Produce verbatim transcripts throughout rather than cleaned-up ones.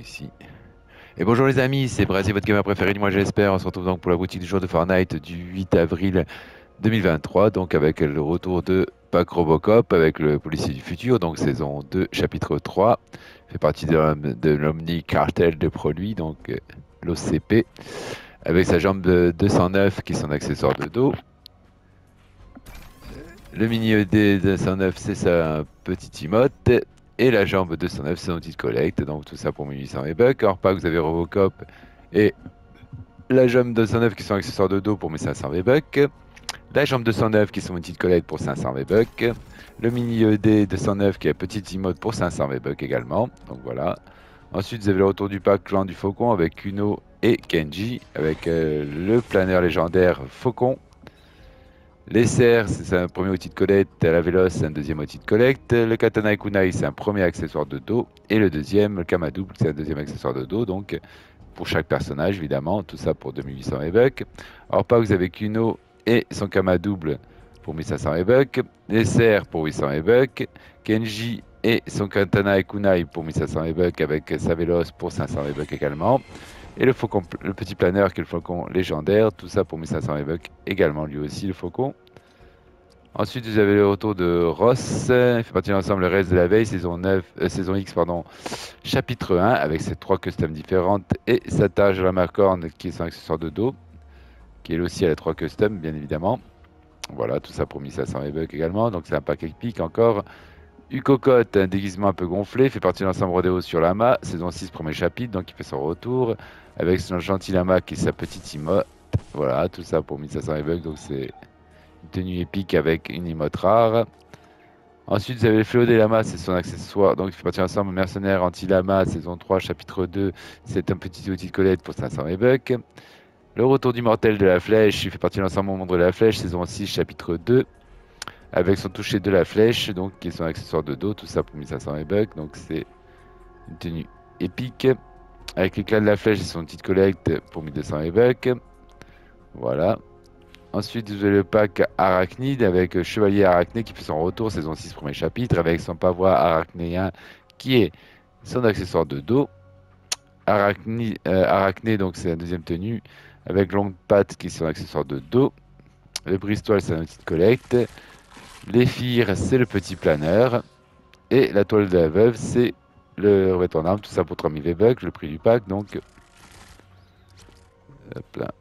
ici. Et bonjour les amis, c'est Brasi, votre gamer préféré, moi j'espère. On se retrouve donc pour la boutique du jour de Fortnite du huit avril deux mille vingt-trois, donc avec le retour de Pack Robocop, avec le policier du futur, donc saison deux, chapitre trois, fait partie de, de l'Omni Cartel de produits, donc euh, l'O C P, avec sa jambe de deux cent neuf qui est son accessoire de dos. Le mini E D deux cent neuf, c'est sa petite emote. Et la jambe deux cent neuf, c'est son outil de collecte. Donc tout ça pour mille huit cents V-Bucks. Alors pas que vous avez Robocop et la jambe deux cent neuf qui sont accessoires de dos pour mes cinq cents V-Bucks. La jambe deux cent neuf qui sont outil de collecte pour cinq cents V-Bucks. Le mini E D deux cent neuf qui est petite emote pour cinq cents V-Bucks également. Donc voilà. Ensuite, vous avez le retour du pack clan du Faucon avec Kuno et Kenji. Avec euh, le planeur légendaire Faucon. Les serres, c'est un premier outil de collecte. La Véloce, c'est un deuxième outil de collecte. Le Katana et Kunai, c'est un premier accessoire de dos. Et le deuxième, le Kamadouble, c'est un deuxième accessoire de dos. Donc, pour chaque personnage, évidemment. Tout ça pour deux mille huit cents V-Bucks. Alors, pas, vous avez Kuno et son Kamadouble pour mille cinq cents V-Bucks. Les serres pour huit cents V-Bucks. Kenji et son Katana et Kunai pour mille cinq cents V-Bucks avec sa Véloce pour cinq cents V-Bucks également. Et le faucon, le petit planeur qui est le faucon légendaire, tout ça pour mille cinq cents V-Bucks également, lui aussi, le faucon. Ensuite, vous avez le retour de Ross, il fait partie de l'ensemble le reste de la veille, saison neuf, euh, saison X, pardon, chapitre un, avec ses trois customs différentes, et sa tâche à la Macorne, qui est son accessoire de dos, qui est aussi à la trois customs, bien évidemment. Voilà, tout ça pour mille cinq cents V-Bucks également, donc c'est un pack épique encore. Ucocotte, un déguisement un peu gonflé, fait partie de l'ensemble Rodéo sur Lama, saison six, premier chapitre, donc il fait son retour, avec son gentil Lama qui est sa petite emote. Voilà, tout ça pour mille cinq cents V-Bucks, donc c'est une tenue épique avec une emote rare. Ensuite, vous avez le Fléau des Lamas, c'est son accessoire, donc il fait partie de l'ensemble Mercenaire Anti-Lama, saison trois, chapitre deux, c'est un petit outil de collecte pour cinq cents V-Bucks. Le retour du mortel de la flèche, il fait partie de l'ensemble Monde de la flèche, saison six, chapitre deux. Avec son toucher de la flèche, donc qui est son accessoire de dos, tout ça pour mille cinq cents V-Bucks. Donc c'est une tenue épique. Avec l'éclat de la flèche et son petit collecte pour mille deux cents V-Bucks. Voilà. Ensuite, vous avez le pack Arachnide avec Chevalier Arachné qui fait son retour, saison six, premier chapitre, avec son pavois arachnéen qui est son accessoire de dos. Arachné, euh, Arachné, donc c'est la deuxième tenue, avec longue patte qui est son accessoire de dos. Le Bristol, c'est un outil de collecte. L'Éphir, c'est le petit planeur. Et la toile de la veuve, c'est le revêtement d'armes. Tout ça pour trois mille V-Bucks, le prix du pack. Donc, hop là.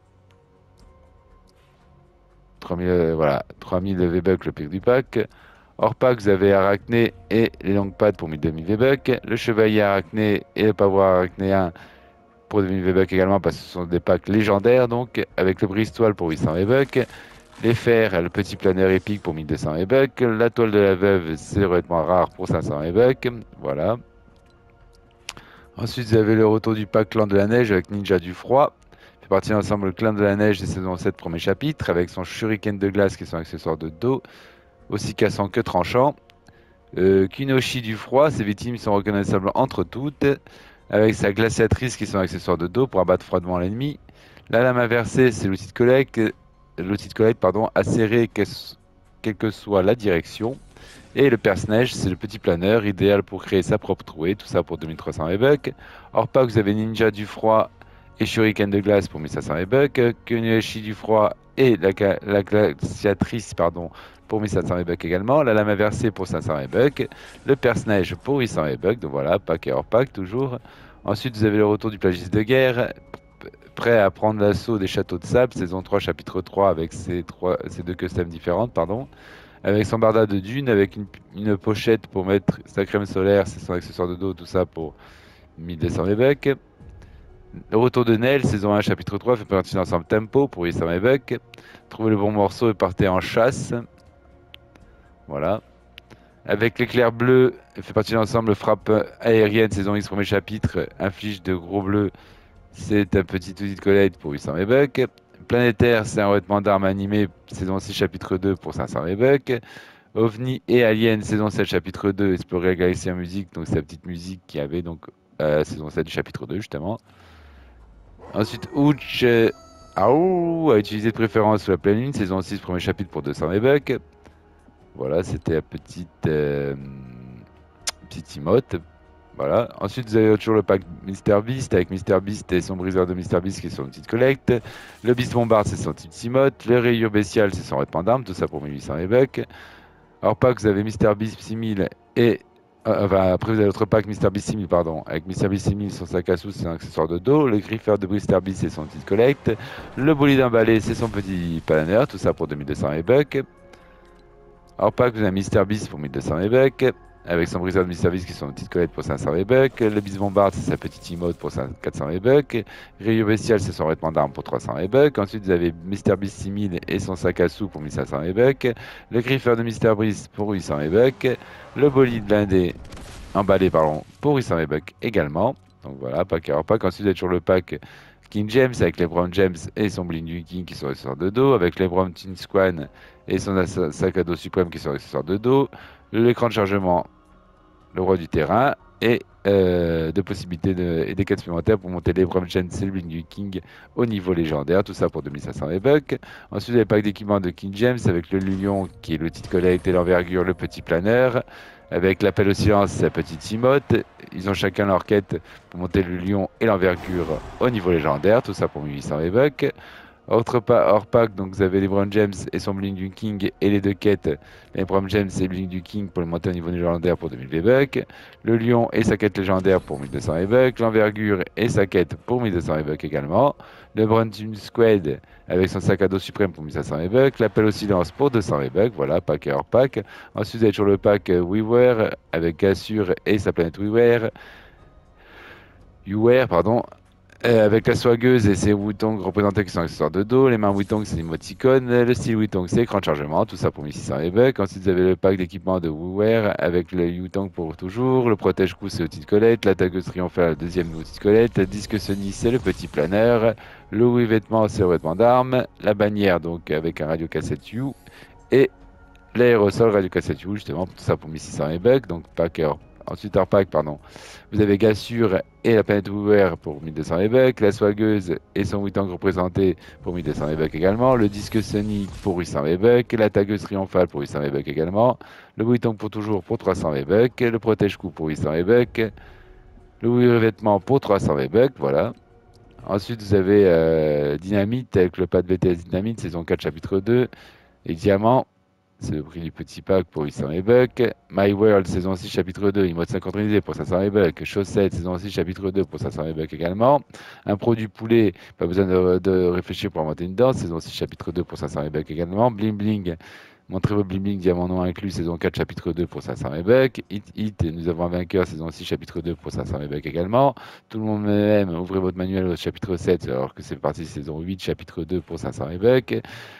trois mille, euh, voilà, trois mille V-Bucks, le prix du pack. Hors pack, vous avez Arachné et les longues pattes pour mille deux mille V-Bucks. Le chevalier Arachné et le pavois arachnéen pour deux mille V-Bucks également, parce que ce sont des packs légendaires. Donc, avec le brise-toile pour huit cents V-Bucks. Les fers, le petit planeur épique pour mille deux cents V-Bucks. La toile de la veuve, c'est le revêtement rare pour cinq cents V-Bucks. Voilà. Ensuite, vous avez le retour du pack Clan de la Neige avec Ninja du Froid. Fait partie de l'ensemble Clan de la Neige des saison sept, premier chapitre, avec son Shuriken de glace qui est son accessoire de dos, aussi cassant que tranchant. Euh, Kinoshi du Froid, ses victimes sont reconnaissables entre toutes, avec sa glaciatrice qui est son accessoire de dos pour abattre froidement l'ennemi. La lame inversée, c'est l'outil de collecte, l'outil de collecte pardon, acéré, quelle que soit la direction. Et le perce-neige, c'est le petit planeur, idéal pour créer sa propre trouée, tout ça pour deux mille trois cents V-Bucks. Hors pack, vous avez Ninja du Froid et Shuriken de glace pour mille cinq cents V-Bucks. Kunoichi du Froid et la, la glaciatrice pardon, pour mille cinq cents V-Bucks également. La lame inversée pour cinq cents V-Bucks. Le perce-neige pour huit cents V-Bucks. Donc voilà, pack et hors pack toujours. Ensuite, vous avez le retour du plagiste de guerre, prêt à prendre l'assaut des châteaux de sable, saison trois, chapitre trois, avec ses, trois, ses deux customs différentes, pardon. Avec son barda de dune, avec une, une pochette pour mettre sa crème solaire, c'est son accessoire de dos, tout ça pour mille deux cents V-Bucks. Le retour de Nel, saison un, chapitre trois, fait partie de l'ensemble Tempo pour huit cents V-Bucks. Trouvez le bon morceau et partez en chasse. Voilà. Avec l'éclair bleu, fait partie de l'ensemble Frappe aérienne, saison X, premier chapitre, inflige de gros bleus. C'est un petit outil de collecte pour huit cents V-Bucks. Planétaire, c'est un revêtement d'armes animé, saison six, chapitre deux pour cinq cents V-Bucks. OVNI et Alien, saison sept, chapitre deux, explorer la galaxie en musique, donc c'est la petite musique qu'il y avait donc euh, saison sept du chapitre deux justement. Ensuite, Ouch, euh, Aou, à utiliser de préférence sous la pleine lune, saison six, premier chapitre pour deux cents V-Bucks. Voilà, c'était la petite, euh, petite emote. Voilà. Ensuite, vous avez toujours le pack MrBeast avec MrBeast et son briseur de MrBeast qui sont une petite collecte. Le Beast Bombard, c'est son type Simote. Le Rayure Bestial, c'est son vêtement d'armes, tout ça pour mille huit cents V-Bucks. Alors, pack, vous avez MrBeast six mille et. euh, enfin, après, vous avez l'autre pack MrBeast six mille, pardon. Avec MrBeast six mille, son sac à sous, c'est un accessoire de dos. Le Griffer de MrBeast, c'est son petite collecte. Le bolide emballé, c'est son petit planeur, tout ça pour deux mille deux cents V-Bucks. Alors, pack, vous avez MrBeast pour mille deux cents V-Bucks. Avec son briseur de MrBeast qui sont une petite collecte pour cinq cents V-Bucks. Le Beast Bombard, c'est sa petite emote pour quatre cents V-Bucks. Rayo Bestial, c'est son vêtement d'armes pour trois cents V-Bucks. Ensuite, vous avez MrBeast six mille et son sac à sous pour mille cinq cents V-Bucks. Le Griffer de MrBeast pour huit cents V-Bucks. Le bolide blindé, emballé, pardon, pour huit cents V-Bucks également. Donc voilà, pack hors pack. Ensuite, vous avez toujours le pack King James avec les Brown James et son Bling du King qui sont accessoires de dos. Avec les Brown Tin Squan et son sac à dos suprême qui sont accessoires de dos. L'écran de chargement, le roi du terrain, et euh, de possibilités de, et des quêtes supplémentaires pour monter les Brom Gen Bling du King au niveau légendaire, tout ça pour deux mille cinq cents V-Bucks. Ensuite, les packs d'équipement de King James avec le Lion qui est l'outil de collecte et l'envergure, le petit planeur. Avec l'appel au silence, sa petite Simote. Ils ont chacun leur quête pour monter le Lion et l'envergure au niveau légendaire, tout ça pour mille huit cents V-Bucks. Autre pa hors pack, donc vous avez les Brown James et son Bling du King et les deux quêtes, les Brown James et Bling du King pour le monter au niveau légendaire pour deux mille V-Bucks, le Lion et sa quête légendaire pour mille deux cents V-Bucks, l'envergure et sa quête pour mille deux cents V-Bucks également, le Brown Team Squad avec son sac à dos suprême pour mille cinq cents V-Bucks, l'appel au silence pour deux cents V-Bucks, voilà, pack et hors pack. Ensuite vous avez toujours le pack WeWare avec Gassure et sa planète WeWare, UWare, pardon. Euh, avec la swagueuse et ses Wutong représentés qui sont accessoires de dos, les mains Wutong c'est l'émoticône, le style Wutong c'est écran de chargement, tout ça pour mille six cents V-Bucks. Ensuite vous avez le pack d'équipement de WuWare avec le Wutong pour toujours, le protège-cou c'est l'outil de collecte, la tagueuse triomphale le deuxième outil de collecte, le disque Sony c'est le petit planeur, le Wii vêtement c'est le vêtement d'armes, la bannière donc avec un radio cassette U et l'aérosol radio cassette U justement, tout ça pour mille six cents V-Bucks, donc pack hors. Ensuite, hors pack, pardon. Vous avez Gassure et la planète WuWare pour mille deux cents V-Bucks, la swagueuse et son Wutong représenté pour mille deux cents V-Bucks également, le disque Sony pour huit cents V-Bucks, la tagueuse triomphale pour huit cents V-Bucks également, le Wutong pour toujours pour trois cents V-Bucks, le protège-cou pour huit cents V-Bucks, le Wii revêtement pour trois cents V-Bucks, voilà. Ensuite, vous avez euh, Dynamite avec le pad V T S Dynamite, saison quatre, chapitre deux, et Diamant. C'est le prix du petit pack pour huit cents V-Bucks. My World, saison six, chapitre deux, emote synchronisé pour cinq cents V-Bucks. Chaussettes, saison six, chapitre deux pour cinq cents V-Bucks également. Un produit poulet, pas besoin de, de réfléchir pour inventer une danse, saison six, chapitre deux pour cinq cents V-Bucks également. Bling Bling, montrez vos Bling Bling, diamant non inclus, saison quatre, chapitre deux pour cinq cents V-Bucks. Hit Hit, nous avons un vainqueur, saison six, chapitre deux pour cinq cents V-Bucks également. Tout le monde m'aime, ouvrez votre manuel au chapitre sept, alors que c'est parti, saison huit, chapitre deux pour cinq cents V-Bucks.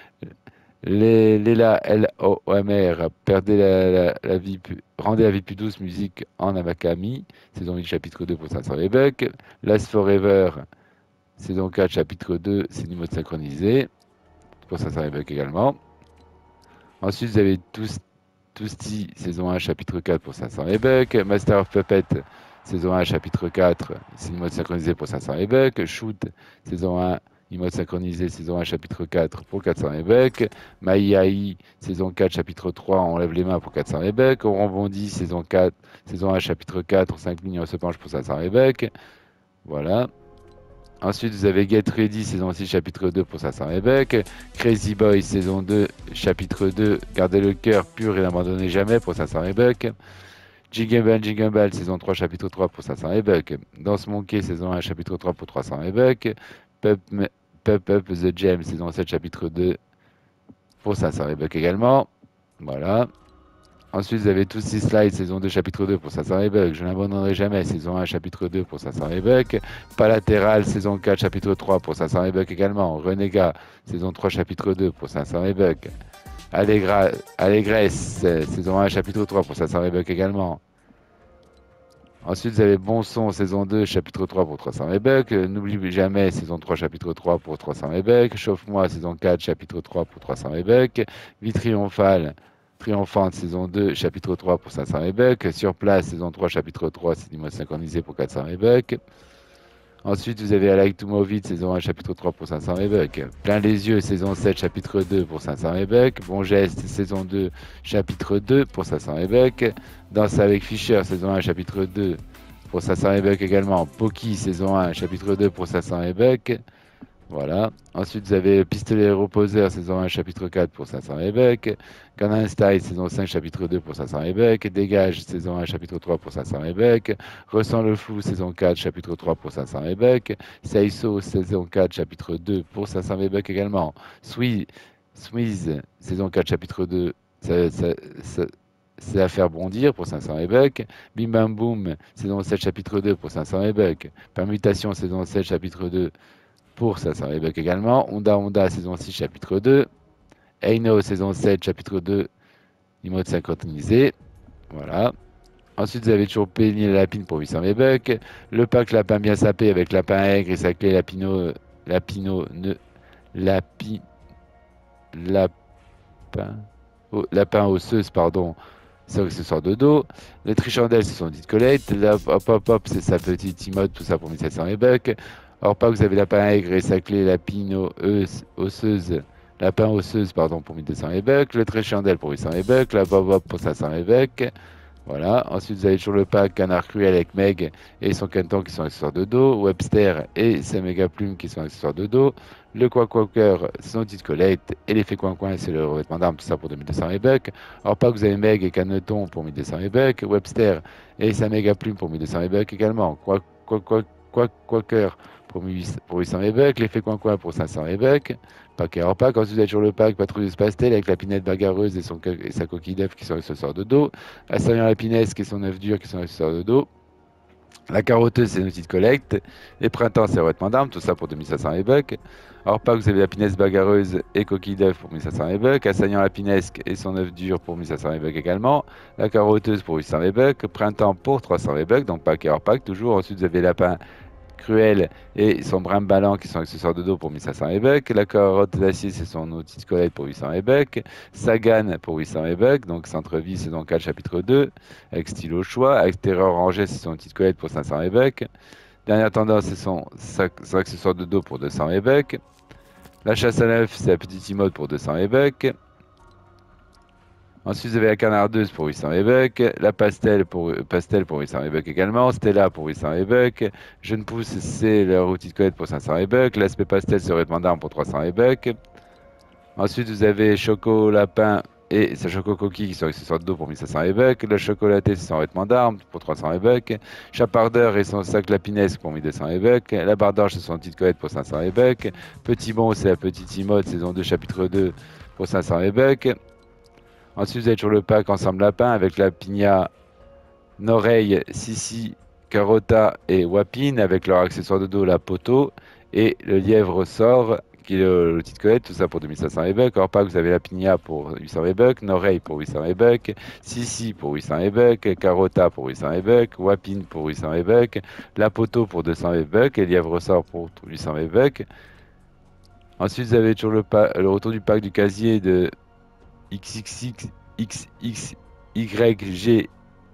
Les Léla L O M R, perdez la, la, la vie, rendez la vie plus douce, musique en Amakami, saison huit, chapitre deux pour cinq cents V-Bucks. Last Forever, saison quatre, chapitre deux, c'est du mode synchronisé, pour cinq cents V-Bucks également. Ensuite, vous avez Toasty, saison un, chapitre quatre pour cinq cents V-Bucks. Master of Puppet, saison un, chapitre quatre, c'est du mode synchronisé pour cinq cents V-Bucks. Shoot, saison un, mode synchronisé, saison un, chapitre quatre pour quatre cents V-Bucks. Maïaï, saison quatre, chapitre trois, on lève les mains pour quatre cents V-Bucks. On rebondit, saison quatre, saison un, chapitre quatre, cinq lignes, on se penche pour cinq cents V-Bucks. Voilà. Ensuite, vous avez Get Ready, saison six, chapitre deux pour cinq cents V-Bucks. Crazy Boy, saison deux, chapitre deux, gardez le cœur pur et n'abandonnez jamais pour cinq cents V-Bucks. Jingle Bell, Jingle Bell, saison trois, chapitre trois pour cinq cents V-Bucks. Dance Monkey, saison un, chapitre trois pour trois cents V-Bucks. Pup, Pup Up The Gem, saison sept, chapitre deux pour cinq cents V-Bucks également. Voilà. Ensuite, vous avez Toasty Slide, saison deux, chapitre deux pour cinq cents V-Bucks. Je n'abandonnerai jamais, saison un, chapitre deux pour cinq cents V-Bucks. Palatéral, saison quatre, chapitre trois pour cinq cents V-Bucks également. Renégat, saison trois, chapitre deux pour cinq cents V-Bucks. Allegra... Allégresse, saison un, chapitre trois pour cinq cents V-Bucks également. Ensuite, vous avez Bon Son, saison deux, chapitre trois pour trois cents V-Bucks. N'oublie jamais, saison trois, chapitre trois pour trois cents V-Bucks. Chauffe-moi, saison quatre, chapitre trois pour trois cents V-Bucks. Vie triomphale, triomphante, saison deux, chapitre trois pour cinq cents V-Bucks. Sur place, saison trois, chapitre trois, c'est du mode synchronisé pour quatre cents V-Bucks. Ensuite, vous avez I Like to Move It, saison un, chapitre trois pour cinq cents V-Bucks. Plein les yeux, saison sept, chapitre deux pour cinq cents V-Bucks. Bon geste, saison deux, chapitre deux pour cinq cents V-Bucks. Danse avec Fischer, saison un, chapitre deux pour cinq cents E-Bucks également. Poki saison un, chapitre deux pour cinq cents E-Bucks. Voilà. Ensuite, vous avez Pistolet Reposeur, saison un, chapitre quatre pour cinq cents E-Bucks. Gangnam Style, saison cinq, chapitre deux pour cinq cents E-Bucks. Dégage, saison un, chapitre trois pour cinq cents E-Bucks. Ressent le flou, saison quatre, chapitre trois pour cinq cents E-Bucks. Seiso, saison quatre, chapitre deux pour cinq cents E-Bucks également. Sweeze, Squeeze, saison quatre, chapitre deux, ça, ça, ça, c'est à faire bondir pour cinq cents E-Bucks. Bim Bam Boom, saison sept, chapitre deux pour cinq cents E-Bucks. Permutation, saison sept, chapitre deux pour cinq cents E-Bucks également. Honda Honda, saison six, chapitre deux. Eino, saison sept, chapitre deux, emote synchronisé. Voilà. Ensuite, vous avez toujours Penny la lapine pour huit cents E-Bucks. Le pack lapin bien sapé avec lapin aigre et sa clé lapino, lapino, ne, lapi, lapin, oh, lapin osseuse, pardon, c'est accessoire de dos. Le trichandelle, c'est son dit collecte. La hop hop hop, c'est sa petite emote, tout ça pour mille sept cents E-Bucks. Or, pas, vous avez lapin aigre et sa clé lapino osseuse. Lapin osseuse, pardon, pour mille deux cents E-Bucks. Le trichandelle pour huit cents E-Bucks. La bob hop pour cinq cents E-Bucks. Voilà. Ensuite, vous avez toujours le pack Canard Cruel avec Meg et son canton qui sont accessoires de dos. Webster et ses méga plumes qui sont accessoires de dos. Le Quack-Quacker, c'est son petit collecte. Et l'effet Coin-Coin, c'est le revêtement d'armes, tout ça pour deux mille deux cents E-Bucks. Alors, pas que vous avez Meg et Caneton pour mille deux cents E-Bucks. Webster et sa méga plume pour mille deux cents E-Bucks également. Quack-Quacker pour huit cents E-Bucks. L'effet Coin-Coin pour cinq cents E-Bucks. Pack hors pack. Ensuite, vous avez toujours le pack Patrouilleuse Pastel avec la pinette bagarreuse et, son, et sa coquille d'œuf qui sont accessoires de dos. Assaillant la pinesse qui est son œuf dur qui sont accessoires de dos. La carotteuse, c'est une outil de collecte. Les printemps, c'est revêtement d'armes, tout ça pour deux mille cinq cents E-Bucks. Hors pack, vous avez la pinesse bagarreuse et coquille d'œuf pour mille cinq cents E-Bucks. Assaillant la pinesque et son œuf dur pour mille cinq cents E-Bucks également. La carotteuse pour huit cents E-Bucks. Printemps pour trois cents E-Bucks, donc pack et hors pack toujours. Ensuite, vous avez lapin Cruel et son brimballant qui sont accessoires de dos pour mille cinq cents E-Bucks. La carotte d'acier, c'est son outil de collecte pour huit cents E-Bucks. Sagan pour huit cents E-Bucks, donc centre-vie, c'est donc quatre, chapitre deux, avec stylo au choix. Avec terreur rangée, c'est son outil de collecte pour cinq cents E-Bucks. Dernière tendance, c'est son, son accessoire de dos pour deux cents E-Bucks. La chasse à l'œuf, c'est la petite emote pour deux cents E-Bucks. Ensuite, vous avez la canardeuse pour huit cents E-Bucks, la pastel pour, pastel pour huit cents E-Bucks également, Stella pour huit cents E-Bucks, Jeune Pousse, c'est leur outil de collecte pour cinq cents E-Bucks, l'aspect pastel, c'est revêtement d'armes pour trois cents E-Bucks. Ensuite, vous avez Choco Lapin et sa Choco Coquille qui sont accessoires de dos pour mille cinq cents E-Bucks, le chocolaté, c'est son revêtement d'armes pour trois cents E-Bucks, Chapardeur et son sac lapinesque pour mille deux cents E-Bucks, la barre d'orge, c'est son outil de collecte pour cinq cents E-Bucks, Petit Bon, c'est la petite emote, saison deux, chapitre deux pour cinq cents E-Bucks. Ensuite, vous avez toujours le pack Ensemble Lapin avec la Pigna, Noreille, Sissi, Carota et Wapin avec leur accessoire de dos, la Poteau, et le Lièvre Sort qui est l'outil de collecte, tout ça pour deux mille cinq cents E-Bucks. Hors pack, vous avez la Pigna pour huit cents E-Bucks, Noreille pour huit cents E-Bucks, Sissi pour huit cents E-Bucks, Carota pour huit cents E-Bucks, Wapin pour huit cents E-Bucks, la Poteau pour deux cents E-Bucks et Lièvre Sort pour huit cents E-Bucks. Ensuite, vous avez toujours le, le retour du pack du casier de X X X, X X, Y G,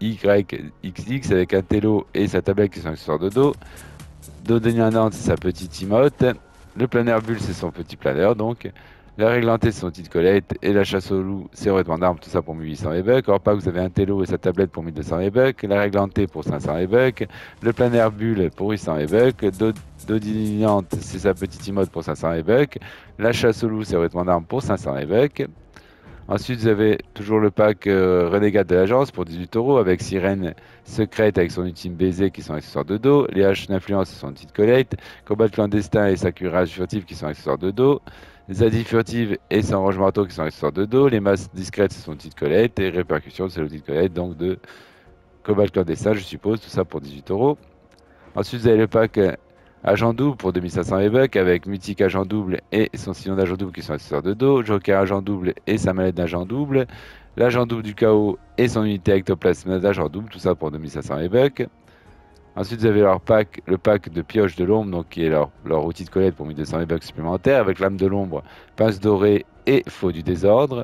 Y X X avec un télo et sa tablette qui sont accessoires de dos. Dodenia Nantes, c'est sa petite emote. Le planeur bulle, c'est son petit planeur donc. La réglantée, c'est son petit collecte. Et la chasse au loup, c'est revêtement d'armes, tout ça pour mille huit cents E-Bucks. Or, pas, vous avez un télo et sa tablette pour mille deux cents E-Bucks. La réglantée pour cinq cents E-Bucks. Le planeur bulle pour huit cents E-Bucks. Dodenia Nantes, c'est sa petite emote pour cinq cents E-Bucks. La chasse au loup, c'est revêtement d'armes pour cinq cents E-Bucks. Ensuite, vous avez toujours le pack euh, Renegade de l'agence pour dix-huit euros avec Sirène Secrète avec son ultime baiser qui sont accessoires de dos. Les haches d'influence sont outil de collecte. Combat clandestin et sa curage furtive qui sont accessoires de dos. Zadie furtive et son range marteau qui sont accessoires de dos. Les masses discrètes, c'est son outil de collecte. Et répercussion, c'est l'outil de collecte donc de combat clandestin, je suppose. Tout ça pour dix-huit euros. Ensuite, vous avez le pack euh, Agent double pour deux mille cinq cents E-Bucks avec Mythique agent double et son sillon d'agent double qui sont accessoires de dos, Joker agent double et sa mallette d'agent double, l'agent double du chaos et son unité ectoplasme d'agent double, tout ça pour deux mille cinq cents E-Bucks. Ensuite, vous avez leur pack, le pack de pioche de l'ombre, donc qui est leur, leur outil de collecte pour mille deux cents E-Bucks supplémentaires, avec lame de l'ombre, pince dorée et faux du désordre.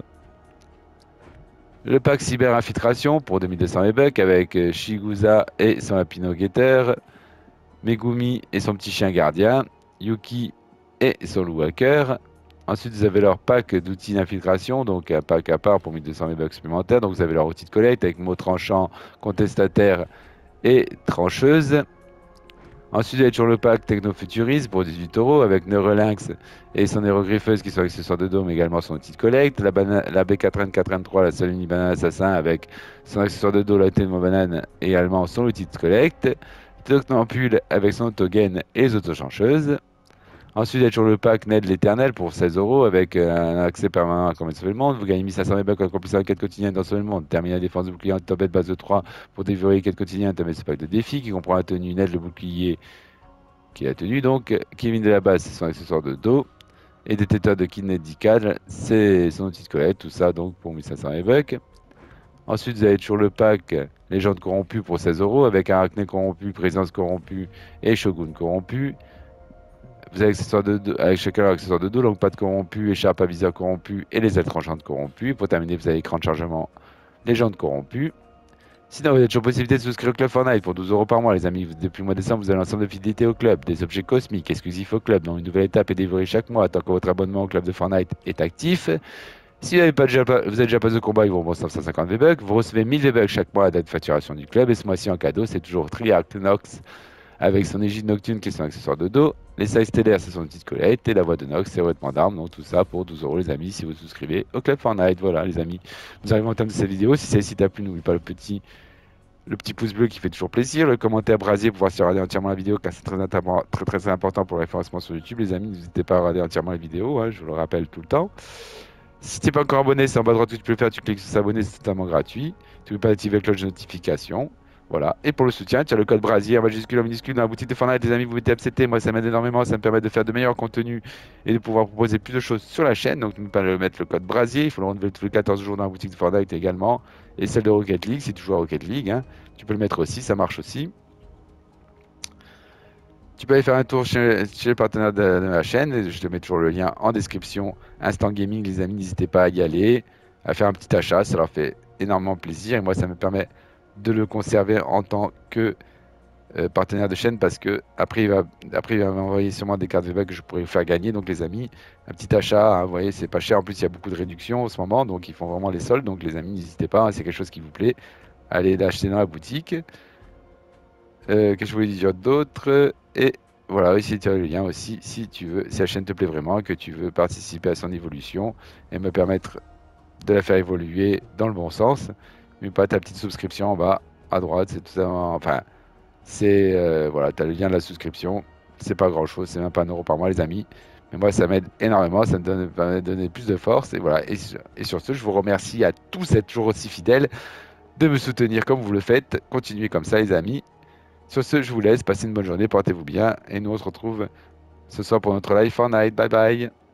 Le pack cyber infiltration pour deux mille deux cents E-Bucks avec Shigusa et son lapino guetteur. Megumi et son petit chien gardien, Yuki et son loup hacker. Ensuite, vous avez leur pack d'outils d'infiltration, donc un pack à part pour mille deux cents E-Bucks supplémentaires. Donc, vous avez leur outil de collecte avec mots tranchants, contestataire et trancheuse. Ensuite, vous avez toujours le pack Technofuturiste pour dix-huit euros avec Neuralynx et son aérogriffeuse qui sont accessoires de dos, mais également son outil de collecte. La, la B quatre N quatre N trois, la seule mini banane assassin avec son accessoire de dos, la Télémo banane, et également son outil de collecte. Technoampule avec son autogaine et les autochancheuses. Ensuite, il y a toujours le pack Ned l'Éternel pour seize euros avec euh, un accès permanent à Combat de Sauver le Monde. Vous gagnez mille cinq cents V-Bucks en accomplissant la quête quotidienne dans Sauver le Monde. Terminez la défense de bouclier en top de base de trois pour déverrouiller quête quotidienne. Terminez ce pack de défi qui comprend la tenue Ned le bouclier qui est la tenue. Donc, Kevin de la base, c'est son accessoire de dos. Et détecteur de kidney Dical, c'est son outil de collecte. Tout ça donc pour mille cinq cents V-Bucks. Ensuite, vous avez toujours le pack Légende corrompue pour seize euros avec Arachné corrompu, Présence corrompue et Shogun corrompu. Vous avez accessoires de dos, avec chacun leur accessoire de dos, donc pas de corrompu, écharpe à viseur corrompu et les ailes tranchantes corrompues. Pour terminer, vous avez écran de chargement, légende corrompue. Sinon, vous avez toujours possibilité de souscrire au club Fortnite pour douze euros par mois, les amis. Depuis le mois de décembre, vous avez l'ensemble de fidélité au club, des objets cosmiques exclusifs au club, dont une nouvelle étape est délivrée chaque mois tant que votre abonnement au club de Fortnite est actif. Si vous n'avez pas déjà, vous avez déjà pas de combat, ils vous remboursent cent cinquante V-Bucks. Vous recevez mille V-Bucks chaque mois à date de facturation du club. Et ce mois-ci, en cadeau, c'est toujours Triarch Nox avec son égide nocturne qui est son accessoire de dos. Les size stellaires, c'est son outil de collecte. Et la voix de Nox, c'est revêtement d'armes. Donc tout ça pour douze euros, les amis, si vous souscrivez au club Fortnite. Voilà, les amis. Nous arrivons au terme de cette vidéo. Si celle-ci t'a plu, n'oublie pas le petit, le petit pouce bleu qui fait toujours plaisir. Le commentaire brasier pour pouvoir se regarder entièrement la vidéo, car c'est très, très, très important pour le référencement sur YouTube. Les amis, n'hésitez pas à regarder entièrement la vidéo. Hein, je vous le rappelle tout le temps. Si tu n'es pas encore abonné, c'est en bas à droite où tu peux le faire. Tu cliques sur s'abonner, c'est totalement gratuit. Tu ne peux pas activer la cloche de notification. Voilà. Et pour le soutien, tu as le code Brasier en majuscule en minuscule dans la boutique de Fortnite. Les amis, vous mettez M C T. Moi, ça m'aide énormément. Ça me permet de faire de meilleurs contenus et de pouvoir proposer plus de choses sur la chaîne. Donc, n'oubliez pas de mettre le code Brasier. Il faut le renouveler tous les quatorze jours dans la boutique de Fortnite également. Et celle de Rocket League, si tu joues à Rocket League, hein, tu peux le mettre aussi. Ça marche aussi. Tu peux aller faire un tour chez, chez le partenaire de, de ma chaîne. Je te mets toujours le lien en description. Instant Gaming, les amis, n'hésitez pas à y aller, à faire un petit achat. Ça leur fait énormément plaisir. Et moi, ça me permet de le conserver en tant que euh, partenaire de chaîne parce que après, il va, après, il va m'envoyer sûrement des cartes V-Bucks que je pourrais vous faire gagner. Donc, les amis, un petit achat, hein, vous voyez, c'est pas cher. En plus, il y a beaucoup de réductions en ce moment. Donc, ils font vraiment les soldes. Donc, les amis, n'hésitez pas. Hein, c'est quelque chose qui vous plaît. Allez l'acheter dans la boutique. Euh, Qu'est-ce que je voulais dire d'autre? Et voilà, ici tu as le lien aussi si tu veux, si la chaîne te plaît vraiment, que tu veux participer à son évolution et me permettre de la faire évoluer dans le bon sens. Mais pas ta petite souscription en bas à droite, c'est tout ça. Enfin, c'est euh, voilà, tu as le lien de la souscription. C'est pas grand chose, c'est même pas un euro par mois, les amis. Mais moi, ça m'aide énormément, ça me donne, va me donner plus de force. Et voilà. Et, et sur ce, je vous remercie à tous d'être toujours aussi fidèles, de me soutenir comme vous le faites. Continuez comme ça, les amis. Sur ce, je vous laisse, passez une bonne journée, portez-vous bien, et nous on se retrouve ce soir pour notre live Fortnite. Bye bye!